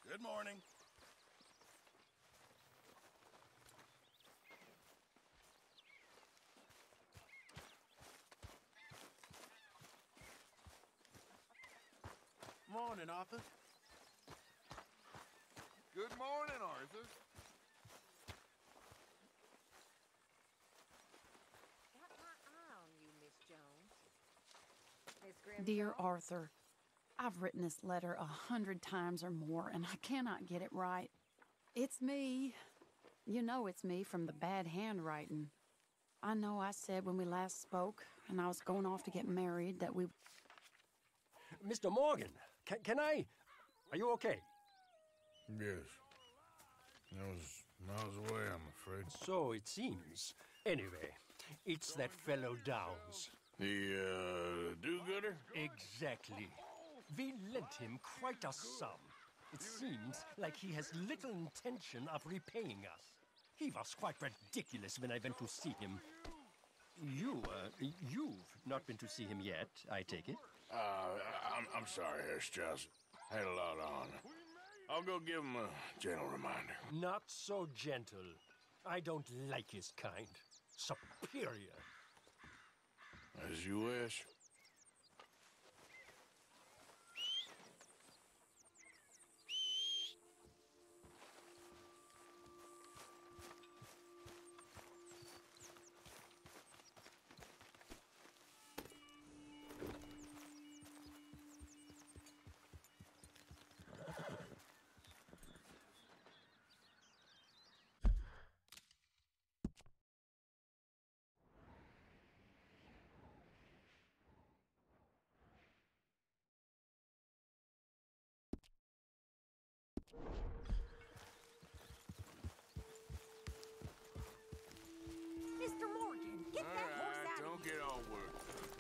Good morning. Morning, Arthur. Good morning, Arthur. Got my eye on you, Miss Jones. Miss Grimshaw? Dear Arthur, I've written this letter 100 times or more, and I cannot get it right. It's me. You know it's me from the bad handwriting. I know I said when we last spoke, and I was going off to get married, that we... Mr. Morgan, can I... Are you okay? Yes. I was miles away, I'm afraid. So it seems. Anyway, it's that fellow Downs. The, do-gooder? Exactly. We lent him quite a sum. It seems like he has little intention of repaying us. He was quite ridiculous when I went to see him. You've not been to see him yet, I take it? I'm sorry, Hurstjoss. Had a lot on. I'll go give him a gentle reminder. Not so gentle. I don't like his kind. Superior. As you wish. Mr. Morgan, get that horse out Don't of here. get all worked.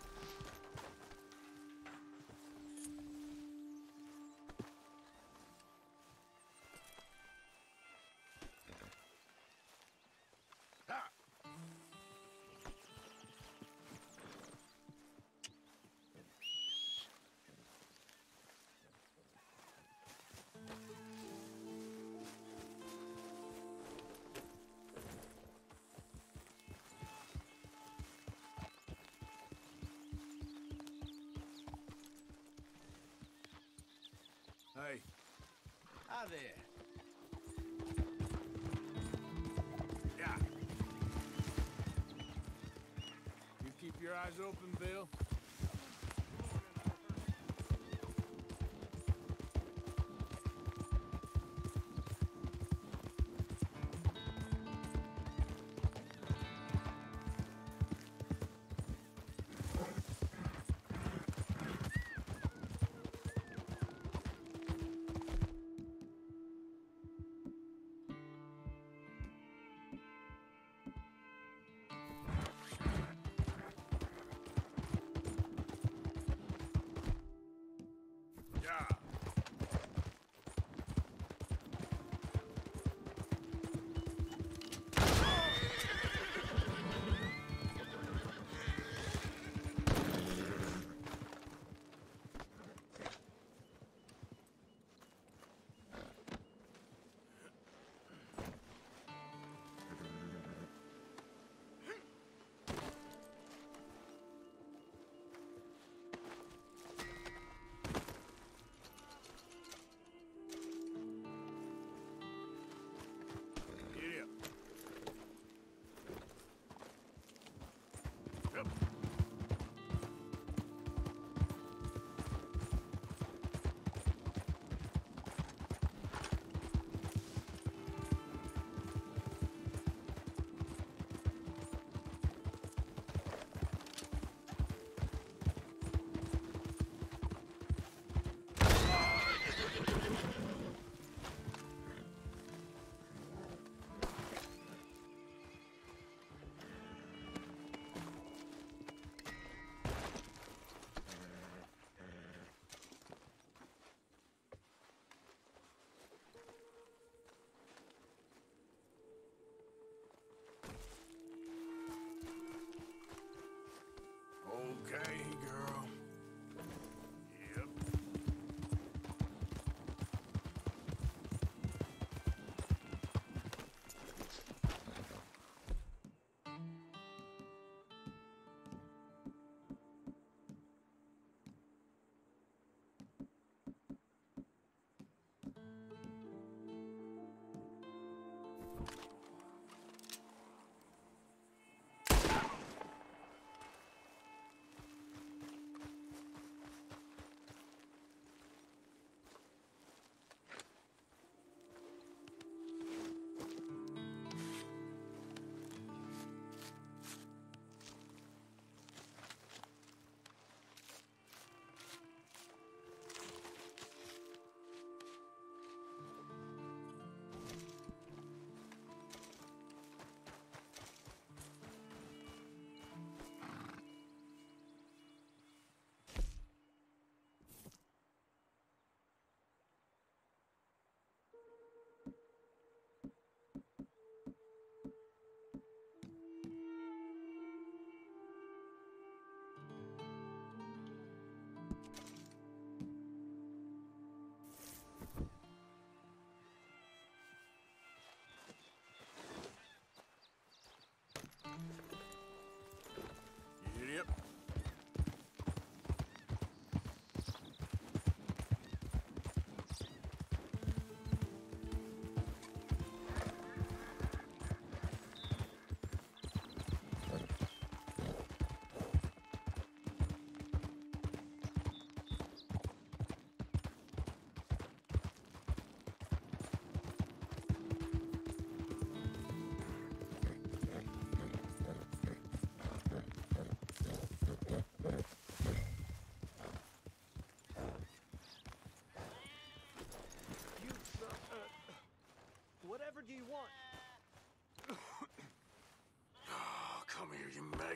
Hey. Hi there. Yeah. You keep your eyes open, Bill.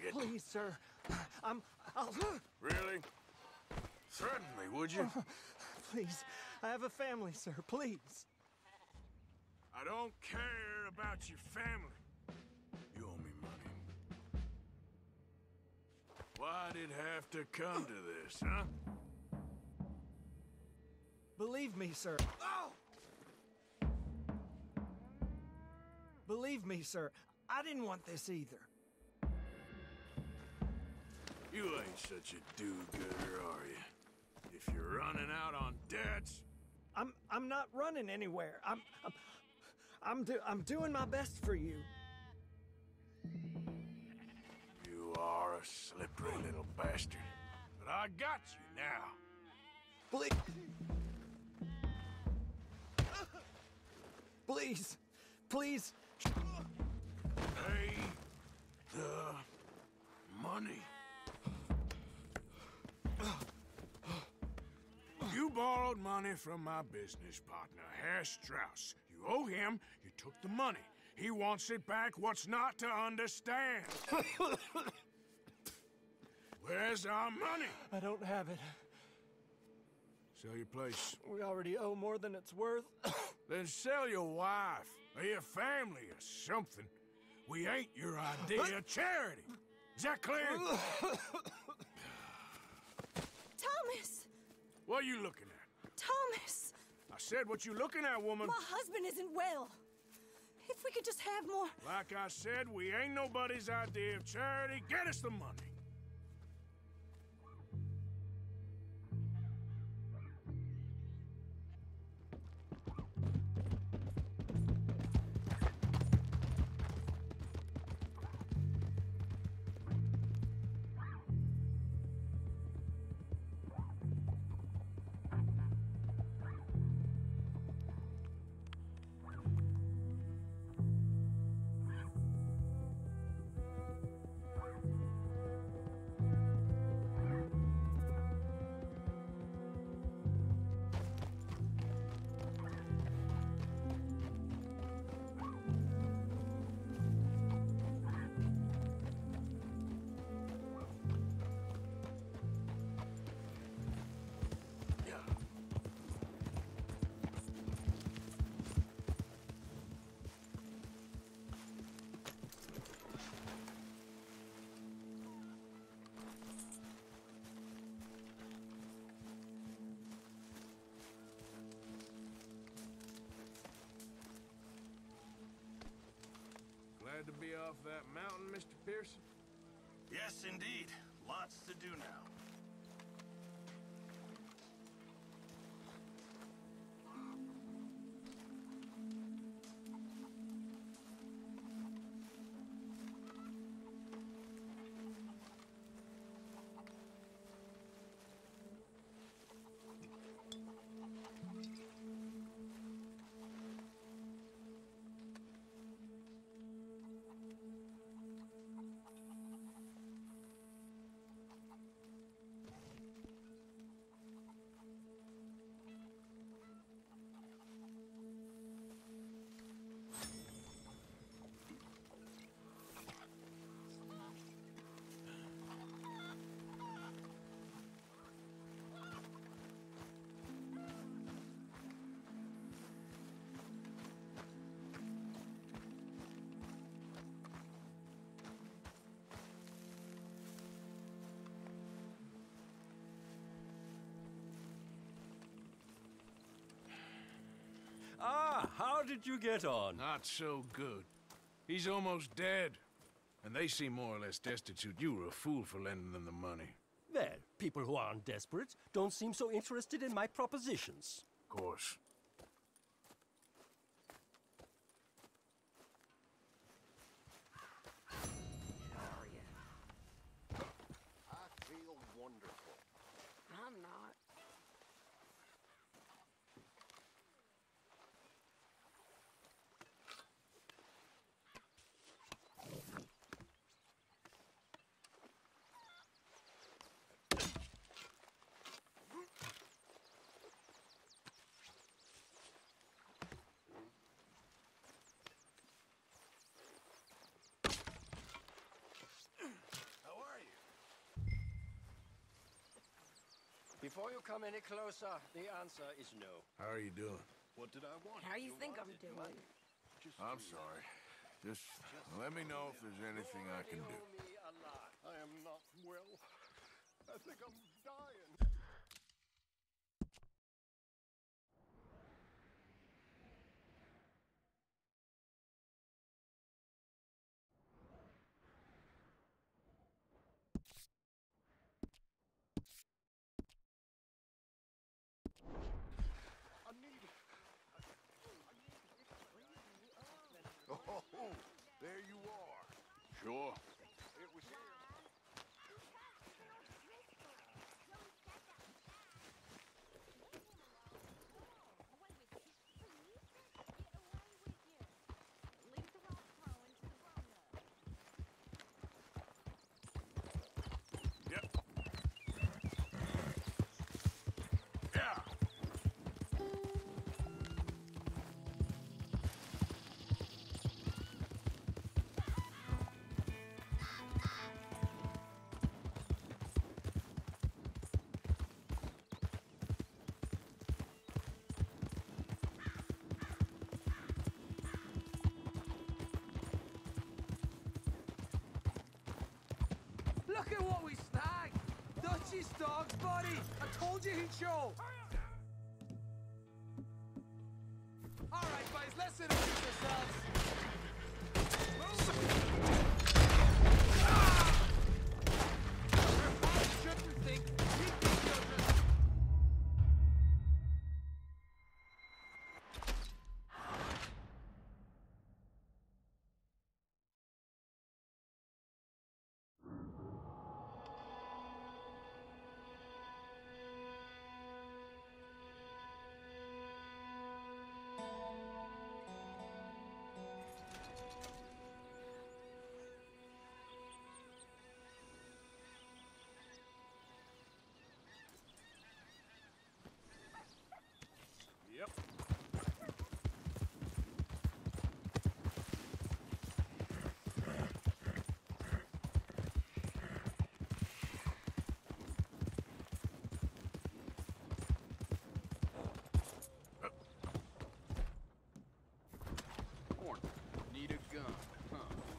faggot. Please, sir. I'll... Really? Threaten me, would you? Please. I have a family, sir. Please. I don't care about your family. You owe me money. Why'd it have to come to this, huh? Believe me, sir. Believe me, sir. I didn't want this either. You ain't such a do-gooder, are you? If you're running out on debts... I'm not running anywhere. I'm doing my best for you. You are a slippery little bastard. But I got you now. Please. Please. Please. Pay the money. You borrowed money from my business partner, Herr Strauss. You owe him, you took the money. He wants it back, what's not to understand? Where's our money? I don't have it. Sell your place. We already owe more than it's worth. Then sell your wife, or your family, or something. We ain't your idea of charity. Is that clear? Thomas! What are you looking at? Thomas! I said what you looking at, woman. My husband isn't well. If we could just have more... Like I said, we ain't nobody's idea of charity. Get us the money. Glad to be off that mountain, Mr. Pearson? Yes, indeed. Lots to do now. Ah, how did you get on? Not so good. He's almost dead. And they seem more or less destitute. You were a fool for lending them the money. Well, people who aren't desperate don't seem so interested in my propositions. Of course. I feel wonderful. I'm not. Before you come any closer, the answer is no. How are you doing? What did I want? How you think I'm doing? I'm sorry. Just let me know if there's anything I can do. You owe me a lot. I am not well. I think I'm dying. Oh, there you are. Sure. It was here. Yep. Yeah. Look at what we snagged! Dutchie's dog's body! I told you he'd show! Alright, boys, let's introduce ourselves! I shouldn't think he'd be children! Yep. Horn. Need a gun, huh?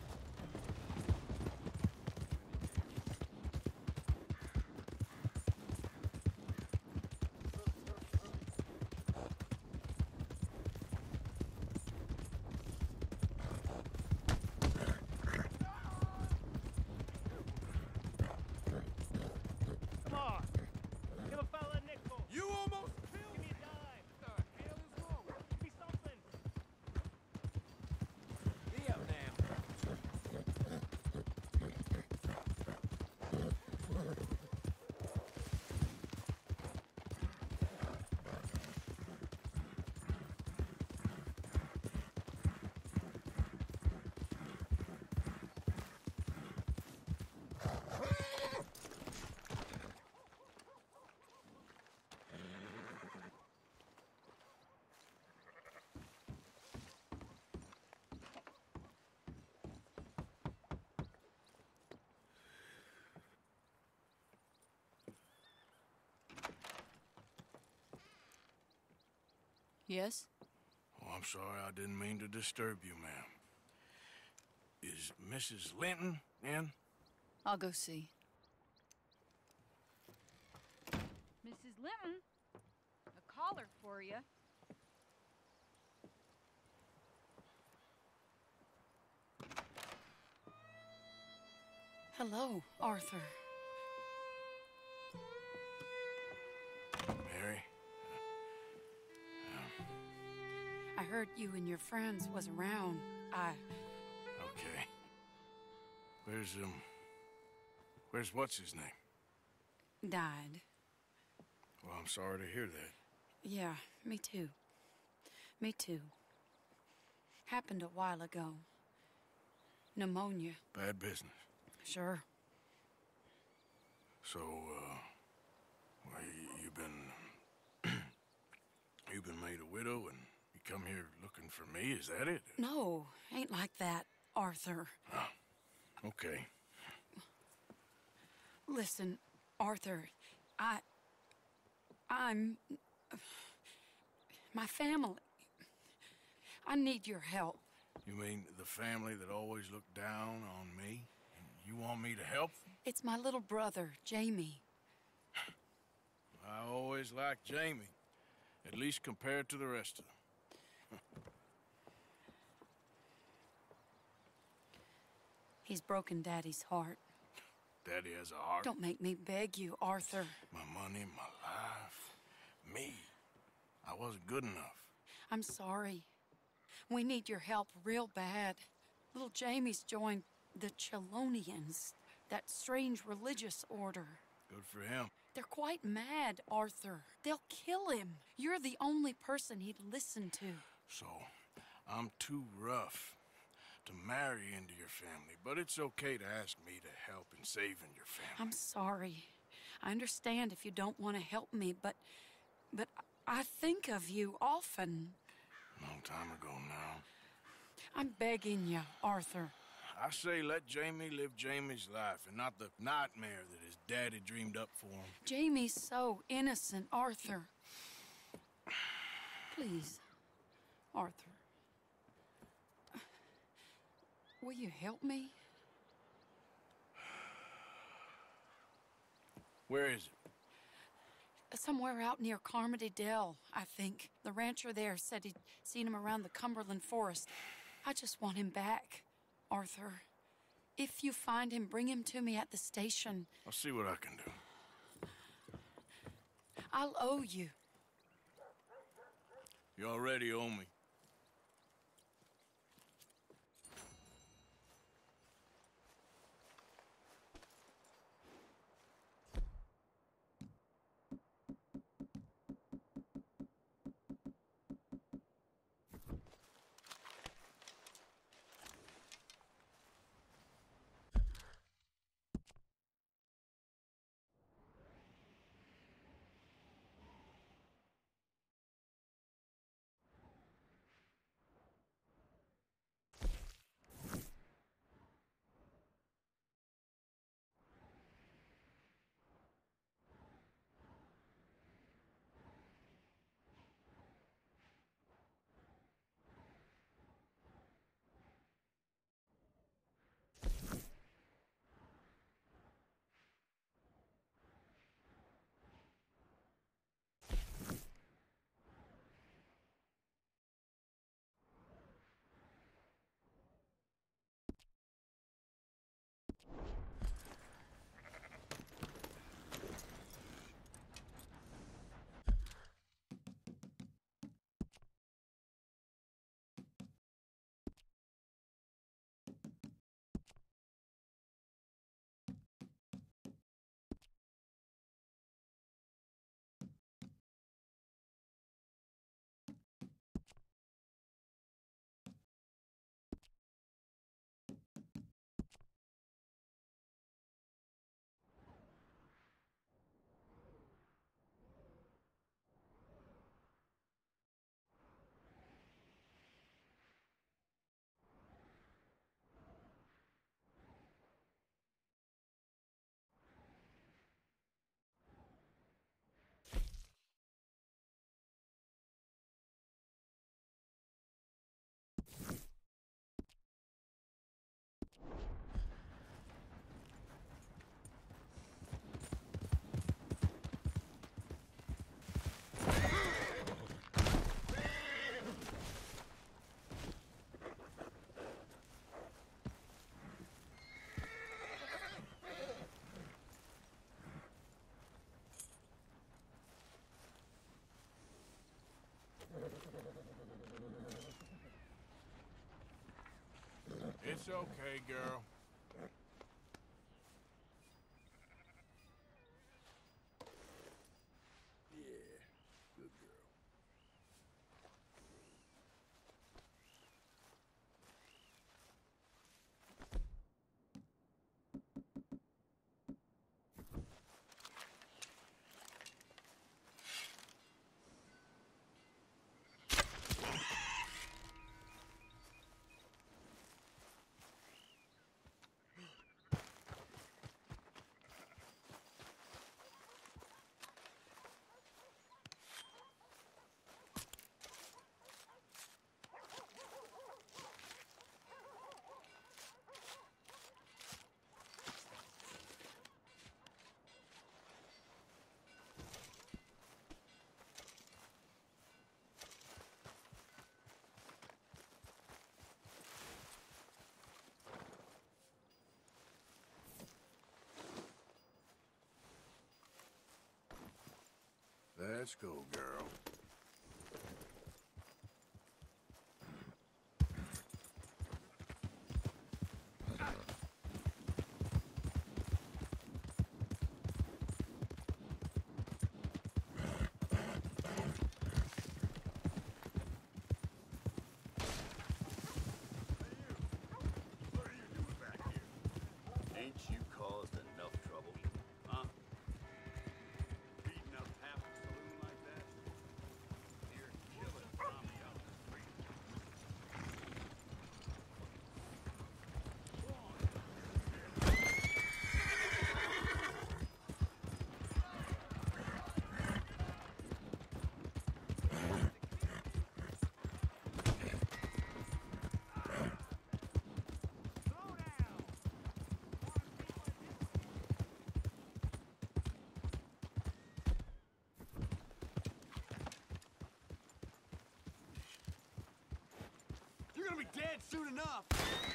Come on. Give a fella a nickel. You almost killed Give me! me a dime. What the hell is wrong? Give me something. Be up now. Yes? Oh, I'm sorry. I didn't mean to disturb you, ma'am. Is Mrs. Linton in? I'll go see. Mrs. Linton, a caller for you. Hello, Arthur. Mary? I heard you and your friends was around. Okay. Where's what's his name? Died. Well, I'm sorry to hear that. Yeah, me too. Me too. Happened a while ago. Pneumonia. Bad business. Sure. So, well, you've been made a widow and you come here looking for me, is that it? No, ain't like that, Arthur. Oh, okay. Listen, Arthur, My family. I need your help. You mean the family that always looked down on me? And you want me to help them? It's my little brother, Jamie. I always liked Jamie, at least compared to the rest of them. He's broken Daddy's heart. Daddy has a heart. Don't make me beg you, Arthur. My money, my life, me. I wasn't good enough. I'm sorry. We need your help real bad. Little Jamie's joined the Chelonians, that strange religious order. Good for him. They're quite mad, Arthur. They'll kill him. You're the only person he'd listen to. So, I'm too rough to marry into your family, but it's okay to ask me to help in saving your family. I'm sorry. I understand if you don't want to help me, but I think of you often. Long time ago now. I'm begging you, Arthur. I say let Jamie live Jamie's life and not the nightmare that his daddy dreamed up for him. Jamie's so innocent, Arthur. Please, Arthur. Will you help me? Where is it? Somewhere out near Carmody Dell, I think. The rancher there said he'd seen him around the Cumberland Forest. I just want him back, Arthur. If you find him, bring him to me at the station. I'll see what I can do. I'll owe you. You already owe me. It's okay, girl. Yeah, good girl. Let's go, girl. Ain't you caused enough trouble? Huh? Beating up half a saloon like that? You're killing Tommy out the street. You're gonna be dead soon enough.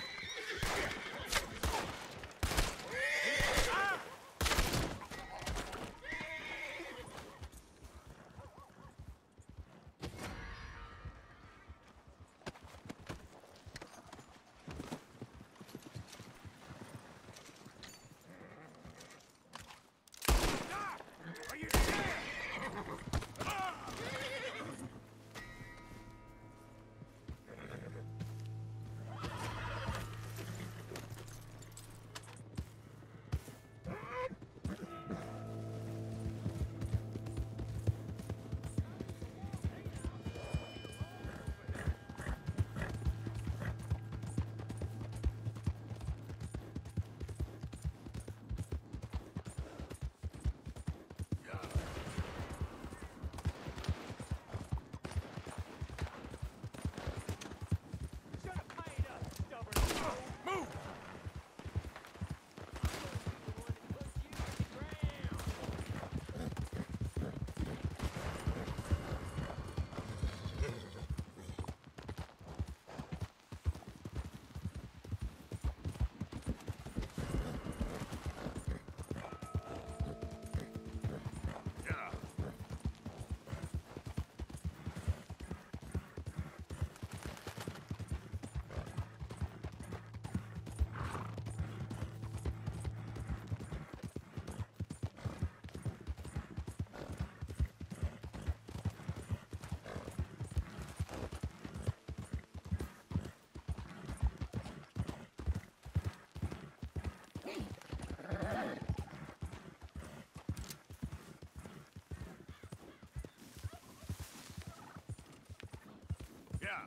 Are you dead? Should have paid up, stubborn. Move! Yeah. Yeah.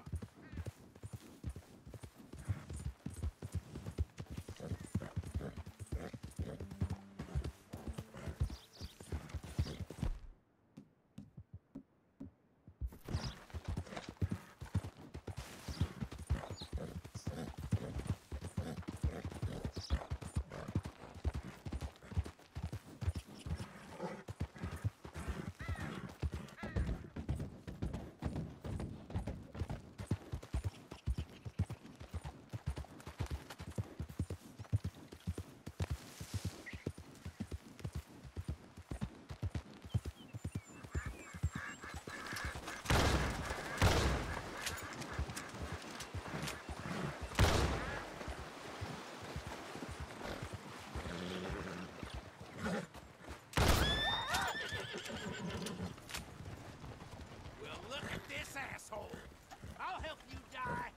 Well, look at this asshole. I'll help you die.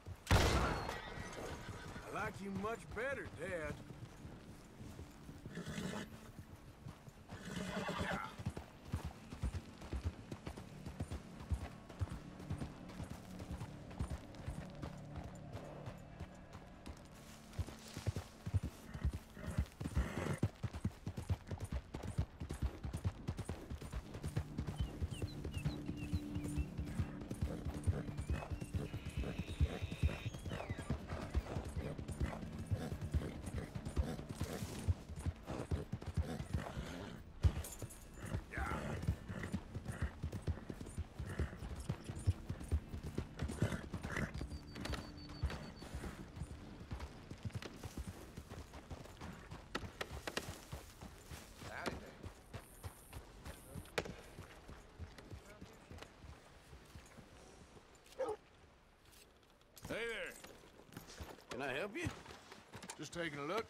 I like you much better, Dad. help you? Just taking a look.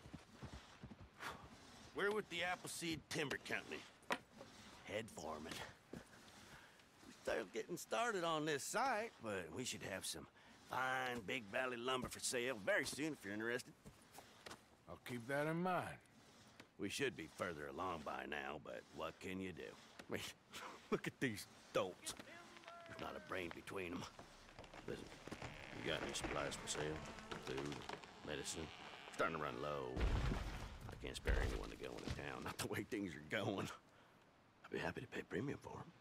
We're with the Appleseed Timber Company. Head foreman. We're still getting started on this site, but we should have some fine Big Valley lumber for sale very soon if you're interested. I'll keep that in mind. We should be further along by now, but what can you do? I mean, look at these dolts. There's not a brain between them. Listen, you got any supplies for sale? Food, medicine? Starting to run low. I can't spare anyone to go into town, not the way things are going. I'd be happy to pay premium for them.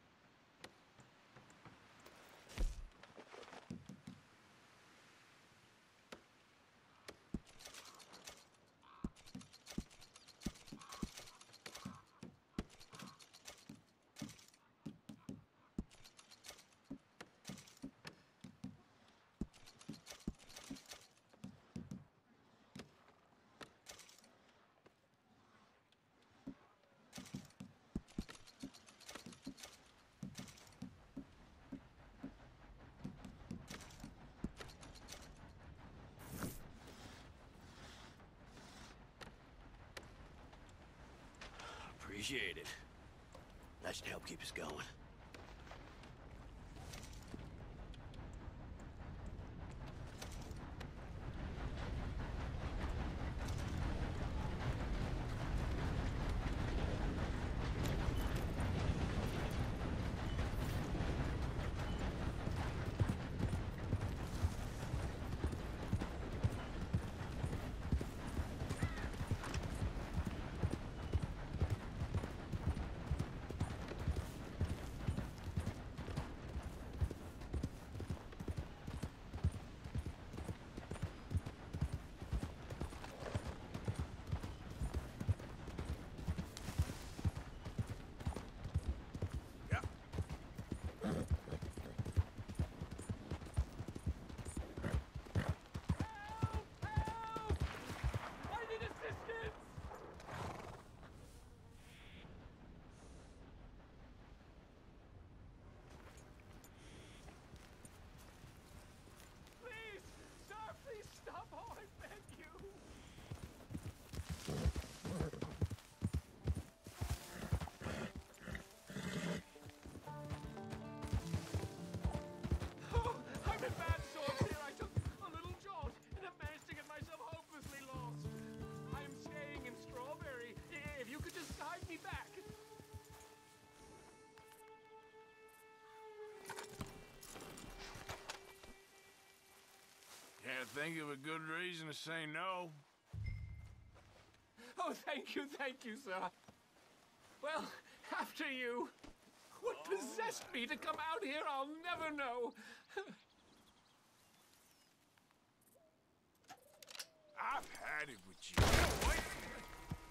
Appreciate it. That should help keep us going. Can't think of a good reason to say no. Oh, thank you, sir. Well, after you. What possessed me to come out here, I'll never know. I've had it with you. Get away from me.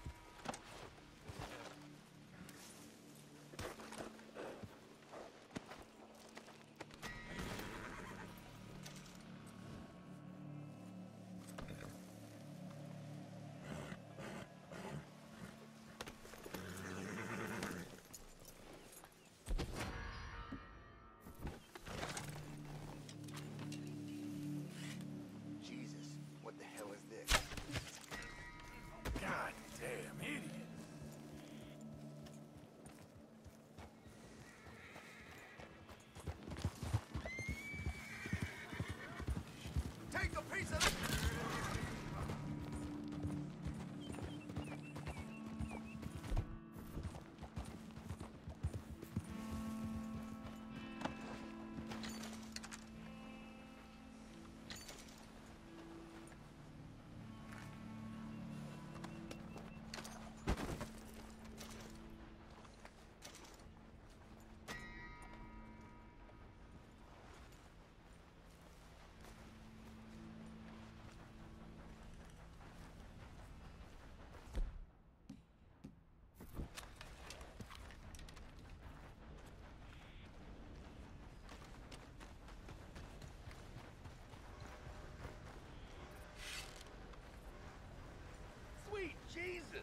Sweet Jesus!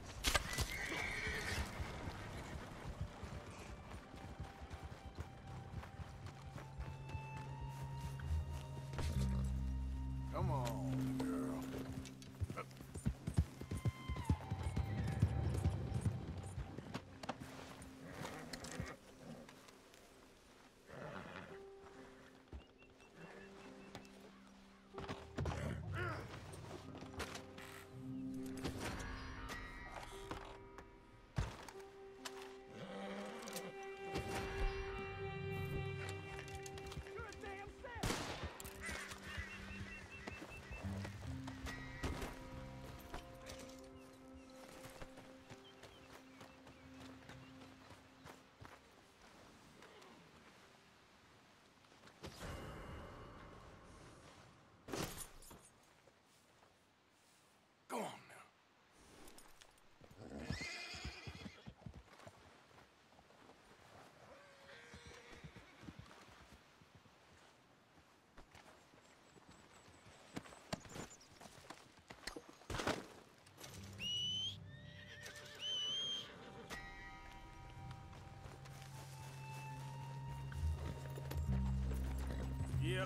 Come on, girl. Yep.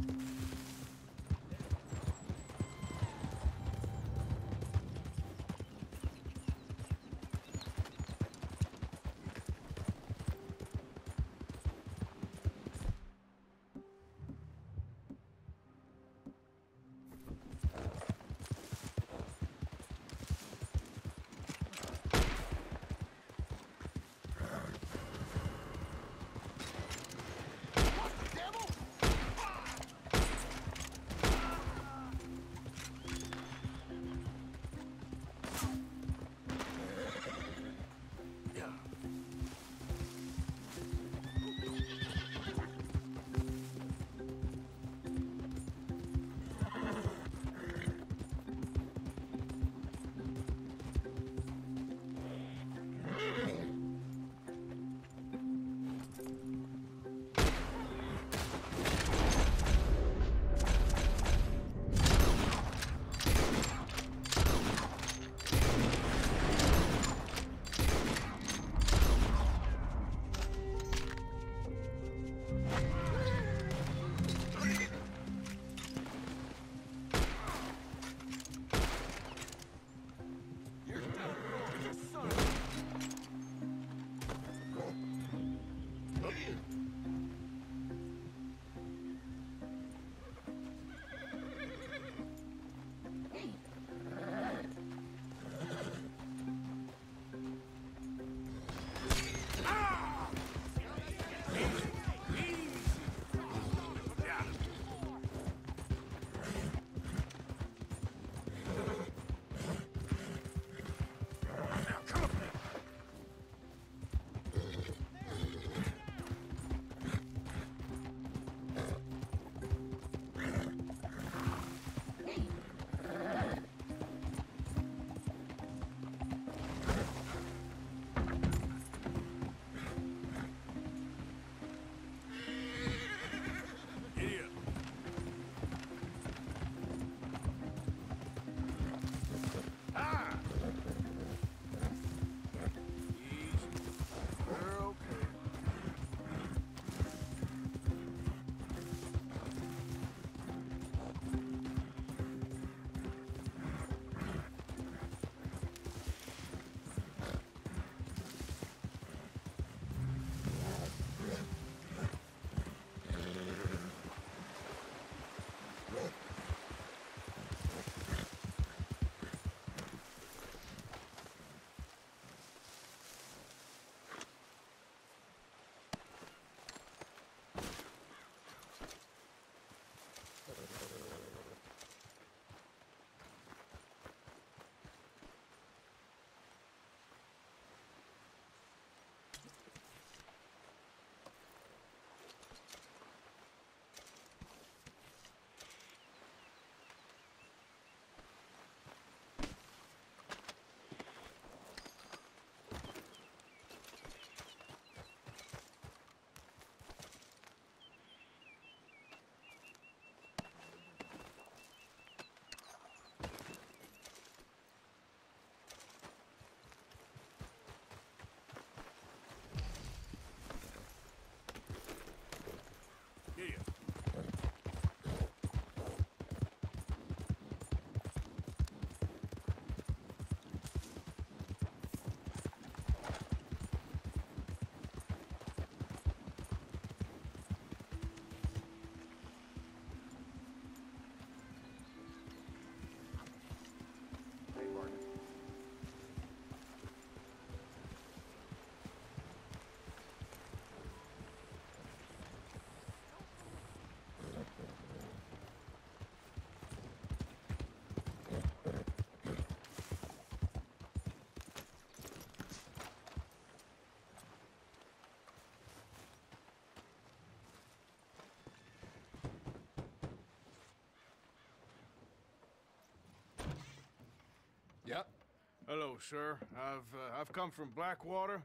Yep. Hello, sir. I've come from Blackwater.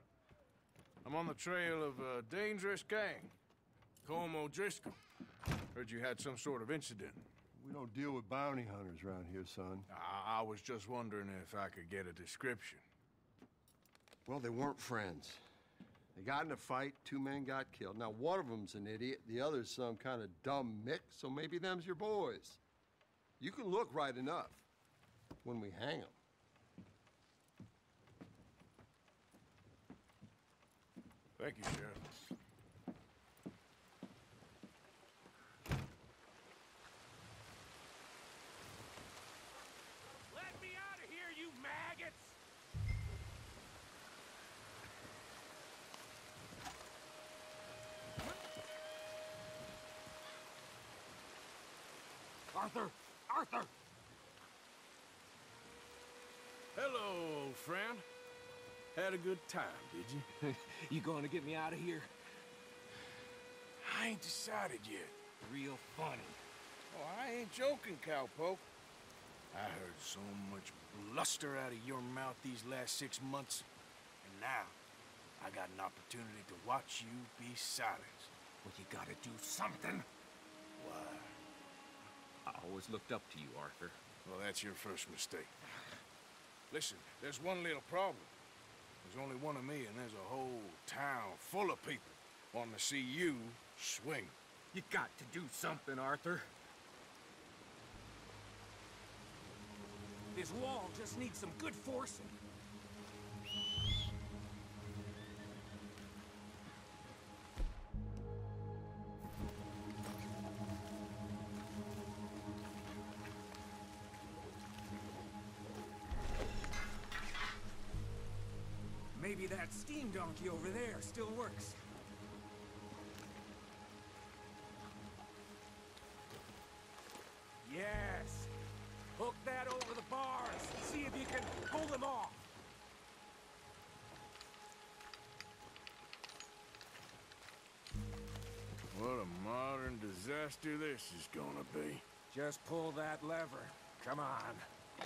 I'm on the trail of a dangerous gang. Colm O'Driscoll. Heard you had some sort of incident. We don't deal with bounty hunters around here, son. I was just wondering if I could get a description. Well, they weren't friends. They got in a fight, 2 men got killed. Now, one of them's an idiot, the other's some kind of dumb mix, so maybe them's your boys. You can look right enough when we hang them. Thank you, Sheriff. Let me out of here, you maggots! Arthur! Arthur! Hello, old friend. Had a good time, did you? You going to get me out of here? I ain't decided yet. Real funny. Oh, I ain't joking, cowpoke. I heard so much bluster out of your mouth these last 6 months, and now I got an opportunity to watch you be silenced. Well, you gotta do something. Why? I always looked up to you, Arthur. Well, that's your first mistake. Listen, there's one little problem. There's only one of me, and there's a whole town full of people wanting to see you swing. You got to do something, Arthur. This wall just needs some good forcing. Maybe that steam donkey over there still works. Yes! Hook that over the bars. See if you can pull them off. What a modern disaster this is gonna be. Just pull that lever. Come on.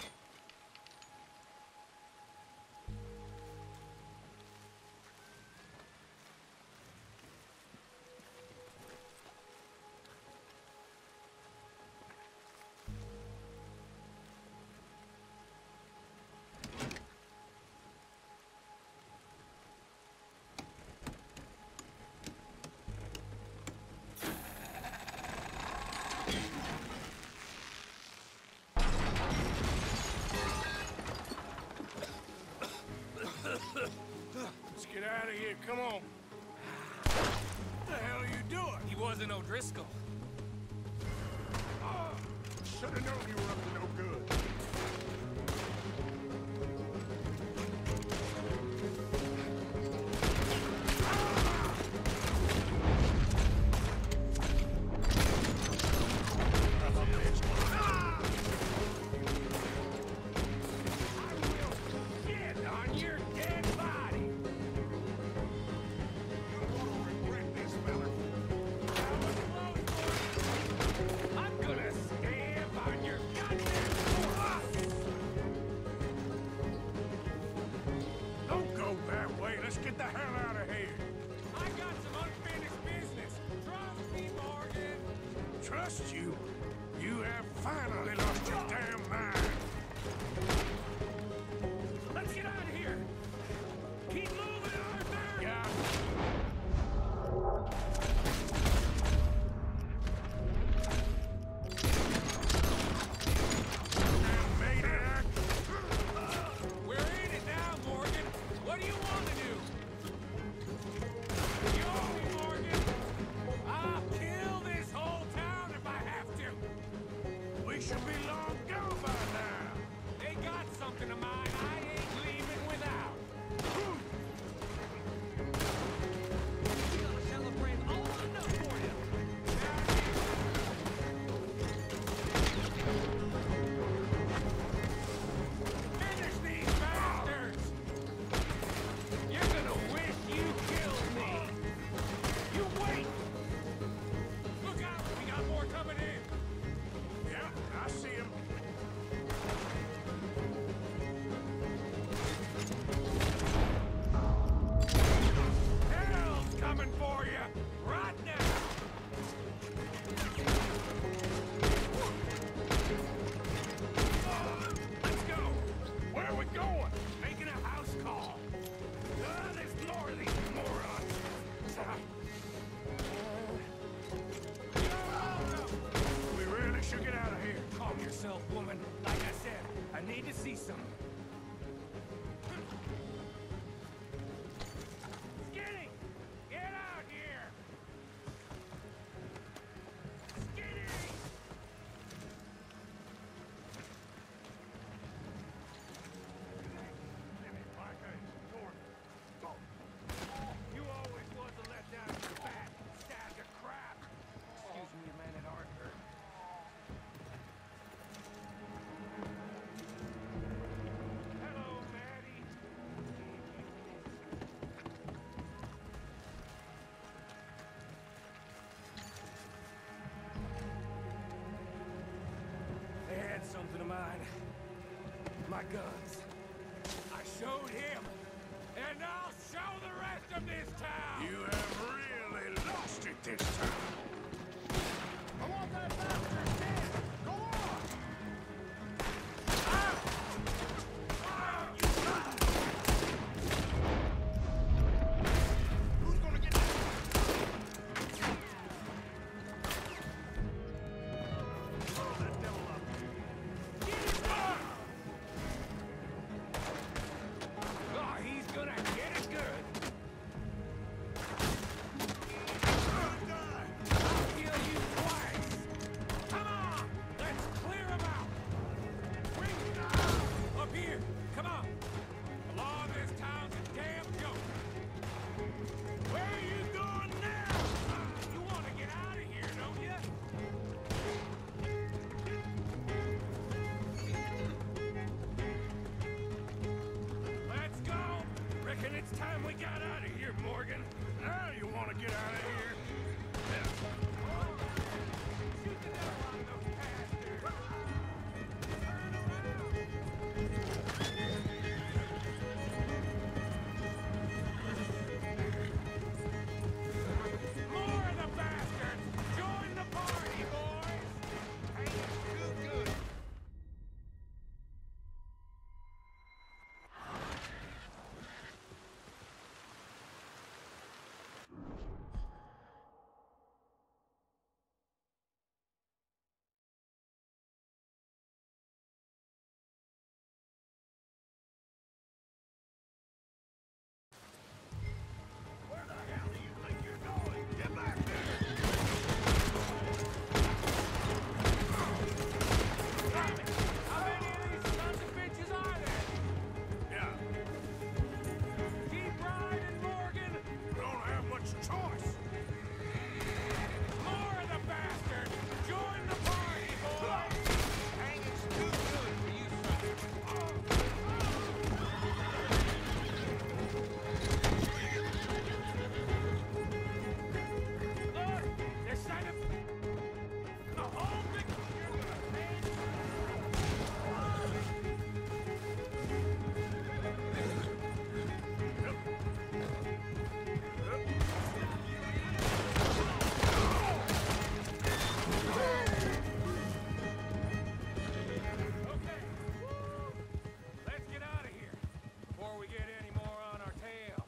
Let's get out of here, come on. What the hell are you doing? He wasn't O'Driscoll. Should've known you were up to no good. Let's get the hell out of here. I got some unfinished business. Trust me, Morgan. Trust you? You have finally lost your damn mind. Let's get out of here. Keep moving, Arthur. Yeah. Maniac. We're in it now, Morgan. What do you want to do? You owe me, Morgan. I'll kill this whole town if I have to. We should be long gone by now. They got my guns. I showed him, and I'll show the rest of this town! You have really lost it this time. I want that bastard dead! Go on! Who's gonna get that? Blow that devil up! Get him done! Oh, he's gonna get it good! I'll kill you twice! Come on! Let's clear him out! Bring him down! Up here! Come on! The law of this town's a damn joke! Where are you going now? You want to get out of here, don't you? Let's go! Reckon it's time we got out of here, Morgan. Now you want to get out of here? Shoot the devil out of those bastards! More of the bastards! Join the party, boys! Hey, too good! Where the hell do you think you're going? Get back there! Tommy, how many of these sons of bitches are there? Yeah, Keep riding, Morgan! we don't have much choice. More of the bastards! Join the party, boys! Hanging's too good for you, Look! They're sending the whole big... Okay. Let's get out of here before we get any more on our tail.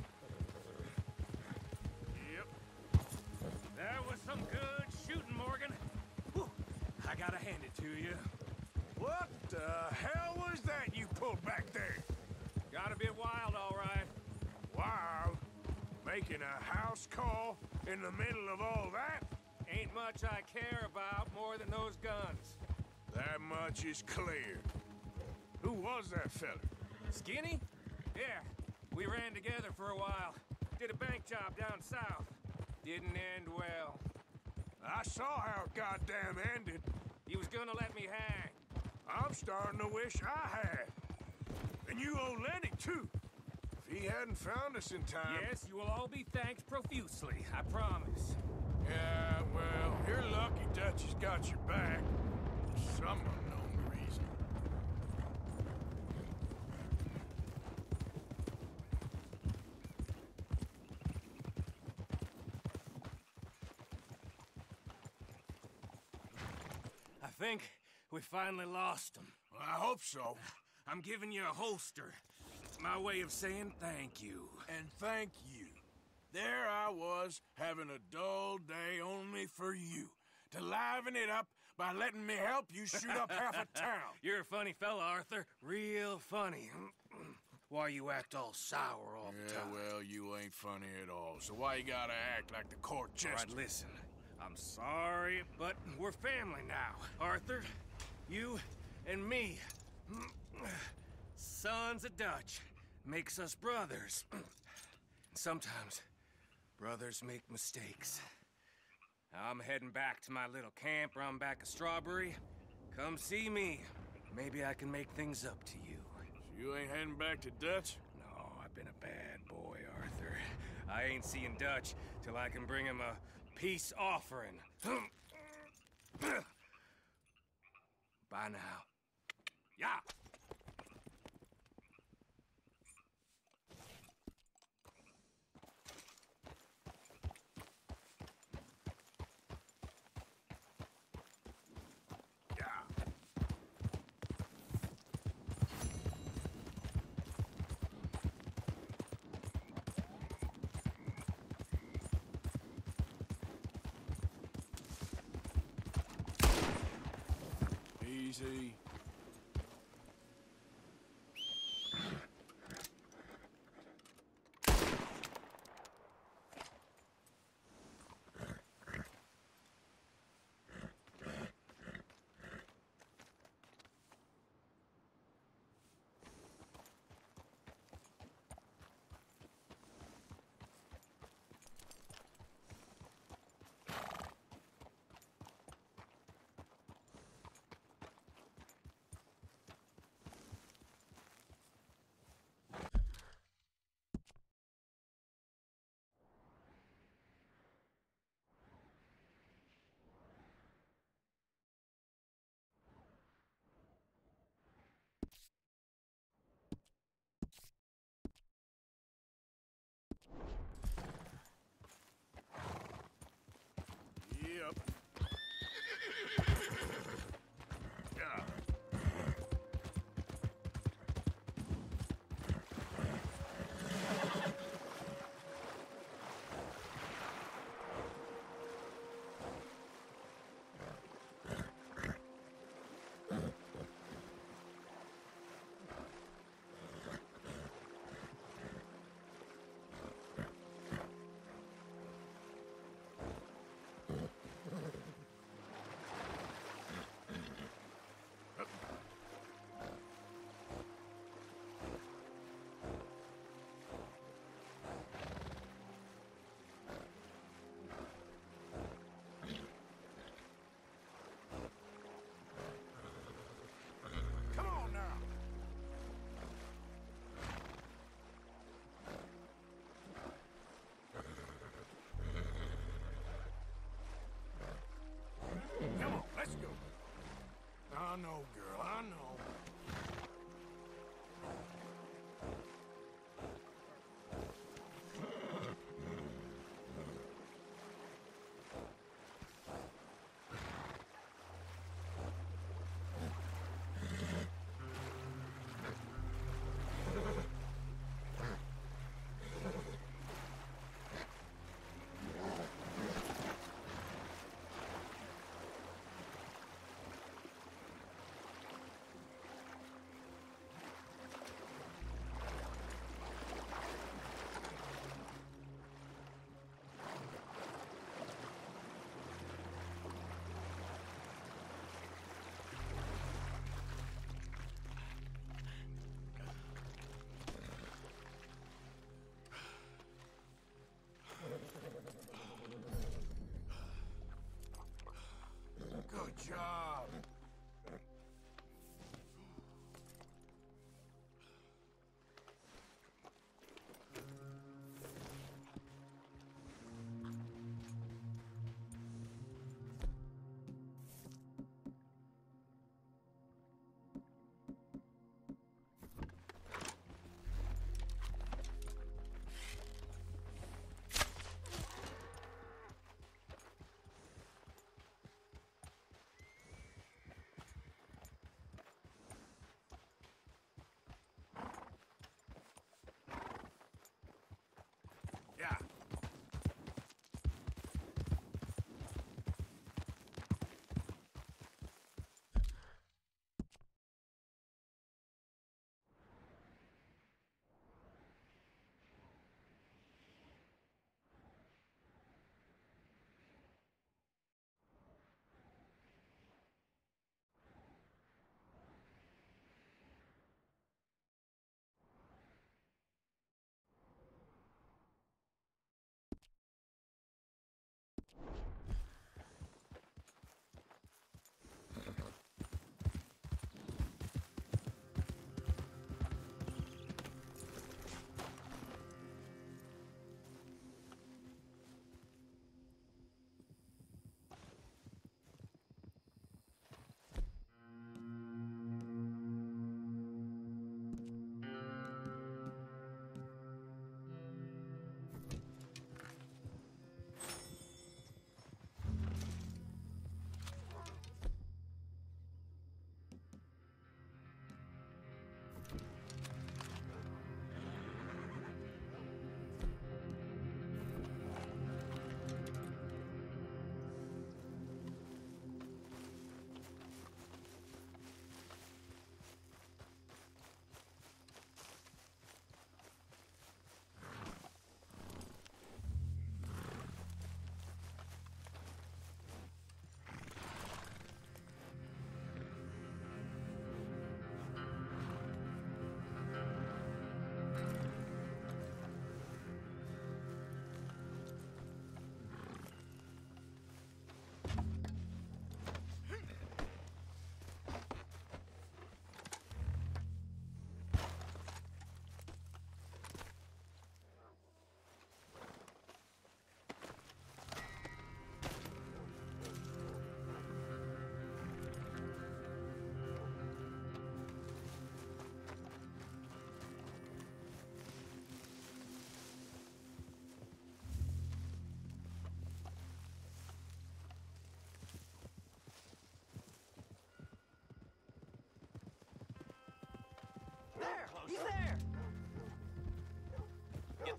Yep. That was some good shooting, Morgan. Whew. I gotta hand it to you. What the hell was that you pulled back there? Got a bit wild, all right. Wild? Making a house call in the middle of all that? Ain't much I care about more than those guns. That much is clear. Who was that fella? Skinny? Yeah. We ran together for a while. Did a bank job down south. Didn't end well. I saw how it goddamn ended. He was gonna let me hang. I'm starting to wish I had. And you owe Lenny, too. If he hadn't found us in time... Yes, you will all be thanked profusely, I promise. Yeah, well, you're lucky Dutch has got your back. For some unknown reason. I think we finally lost him. Well, I hope so. I'm giving you a holster. My way of saying thank you. And thank you. There I was, having a dull day only for you. To liven it up by letting me help you shoot up half a town. You're a funny fella, Arthur. Real funny. Why you act all sour all the time? Well, you ain't funny at all. So why you gotta act like the court All jester? right, listen. I'm sorry, but we're family now. Arthur, you and me. Sons of Dutch. Makes us brothers. Sometimes brothers make mistakes. Now I'm heading back to my little camp around back of Strawberry. Come see me. Maybe I can make things up to you. You ain't heading back to Dutch? No, I've been a bad boy, Arthur. I ain't seeing Dutch till I can bring him a peace offering. Bye now. Yeah. Easy. Yep. Come on now. Come on, let's go. I know, girl, I know. Good job. Yeah.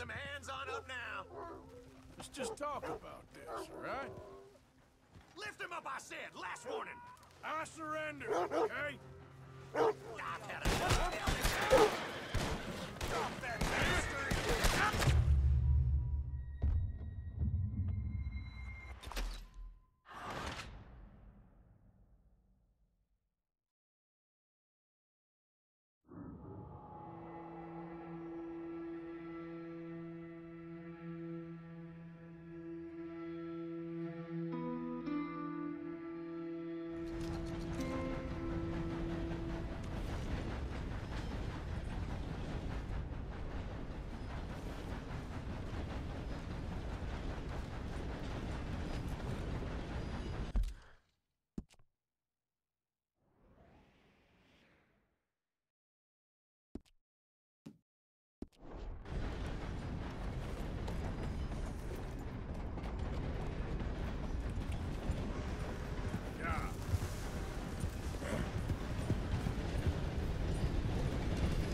them hands on up now. Let's just talk about this, all right? Lift him up, I said. Last warning. I surrender, okay? I've had enough. Stop that bastard!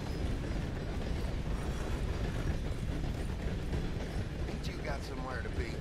Ain't you got somewhere to be?